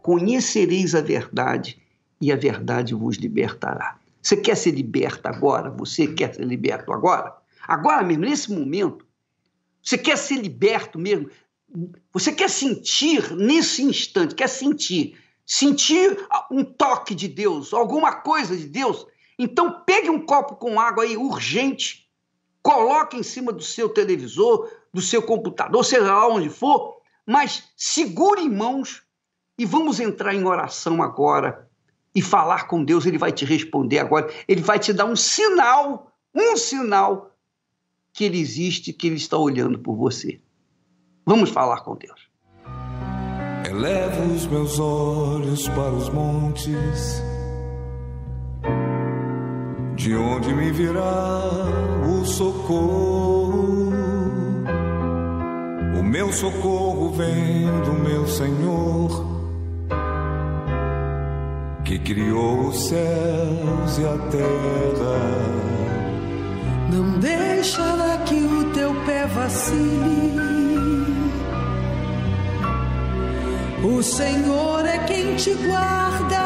conhecereis a verdade e a verdade vos libertará. Você quer ser liberto agora? Você quer ser liberto agora? Agora mesmo, nesse momento. Você quer ser liberto mesmo? Você quer sentir nesse instante, quer sentir um toque de Deus, alguma coisa de Deus? Então pegue um copo com água aí, urgente, coloque em cima do seu televisor, do seu computador, seja lá onde for, mas segure em mãos e vamos entrar em oração agora e falar com Deus. Ele vai te responder agora, ele vai te dar um sinal que ele existe, que ele está olhando por você. Vamos falar com Deus. Elevo os meus olhos para os montes, de onde me virá o socorro? O meu socorro vem do meu Senhor, que criou os céus e a terra. Não deixará que o teu pé vacile. O Senhor é quem te guarda.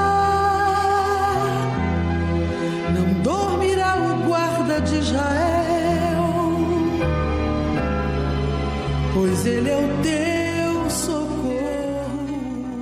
Não dormirá o guarda de Israel, pois ele é o teu socorro.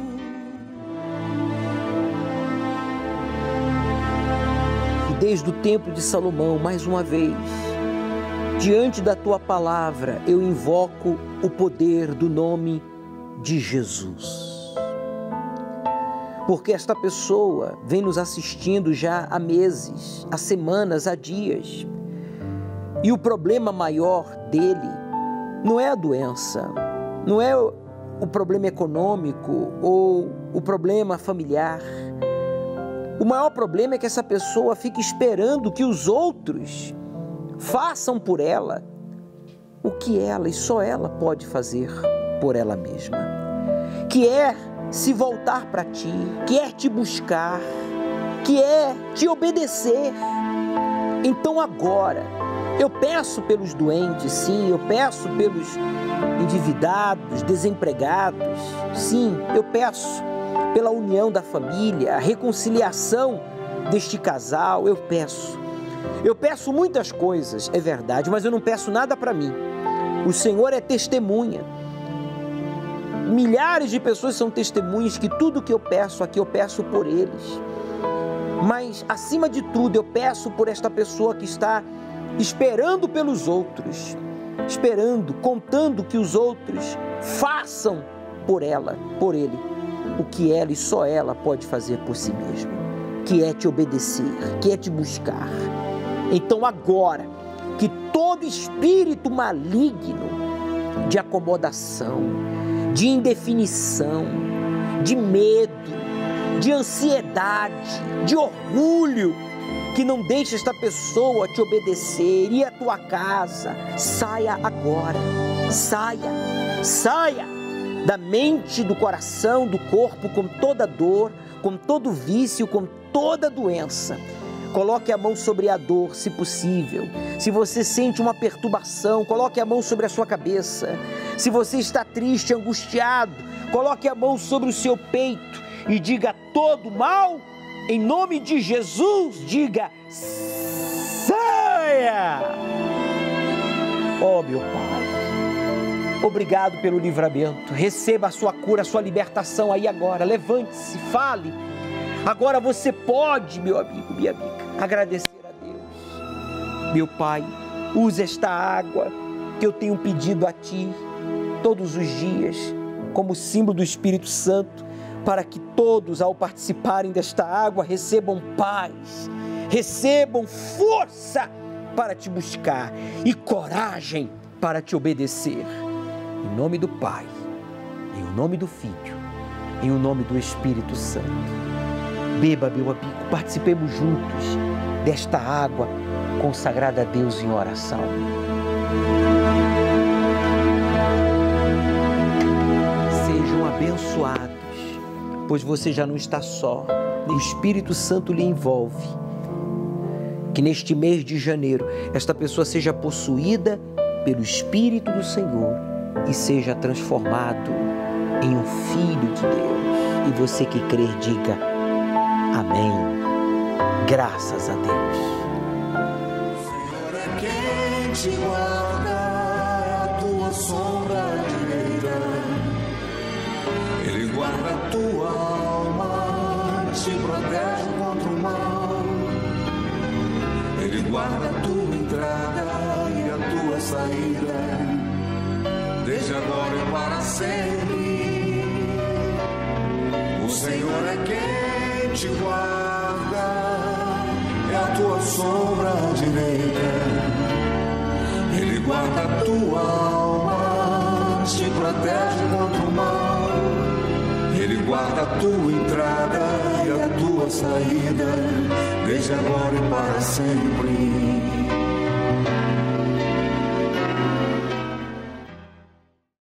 E desde o tempo de Salomão, mais uma vez, diante da tua palavra, eu invoco o poder do nome de Jesus. Porque esta pessoa vem nos assistindo já há meses, há semanas, há dias. E o problema maior dele não é a doença, não é o problema econômico ou o problema familiar. O maior problema é que essa pessoa fica esperando que os outros façam por ela o que ela e só ela pode fazer por ela mesma, que é se voltar para ti, que é te buscar, que é te obedecer. Então agora, eu peço pelos doentes, sim, eu peço pelos endividados, desempregados, sim, eu peço pela união da família, a reconciliação deste casal, eu peço muitas coisas, é verdade, mas eu não peço nada para mim. O Senhor é testemunha. Milhares de pessoas são testemunhas que tudo que eu peço aqui, eu peço por eles. Mas, acima de tudo, eu peço por esta pessoa que está esperando pelos outros, esperando, contando que os outros façam por ela, por ele, o que ela e só ela pode fazer por si mesma, que é te obedecer, que é te buscar. Então agora, que todo espírito maligno de acomodação, de indefinição, de medo, de ansiedade, de orgulho, que não deixe esta pessoa te obedecer, ir à tua casa, saia agora, saia da mente, do coração, do corpo, com toda dor, com todo vício, com toda doença. Coloque a mão sobre a dor, se possível. Se você sente uma perturbação, coloque a mão sobre a sua cabeça. Se você está triste, angustiado, coloque a mão sobre o seu peito e diga todo mal, em nome de Jesus, diga: saia! Oh, meu Pai, obrigado pelo livramento. Receba a sua cura, a sua libertação aí agora. Levante-se, fale. Agora você pode, meu amigo, minha amiga, agradecer a Deus. Meu Pai, use esta água que eu tenho pedido a Ti todos os dias, como símbolo do Espírito Santo, para que todos, ao participarem desta água, recebam paz, recebam força para Te buscar e coragem para Te obedecer. Em nome do Pai, em nome do Filho, em nome do Espírito Santo. Beba, meu amigo, participemos juntos desta água consagrada a Deus em oração. Sejam abençoados, pois você já não está só. O Espírito Santo lhe envolve. Que neste mês de janeiro, esta pessoa seja possuída pelo Espírito do Senhor e seja transformado em um filho de Deus. E você que crer, diga amém. Graças a Deus. Senhor é quem te guarda, é a tua sombra direita. Ele guarda a tua alma, te protege contra o mal. Ele guarda a tua entrada e a tua saída, desde agora e para sempre. O Senhor é quem te guarda, é a tua sombra direita. Ele guarda a tua alma, te protege contra o mal. Ele guarda a tua entrada e a tua saída, desde agora e para sempre.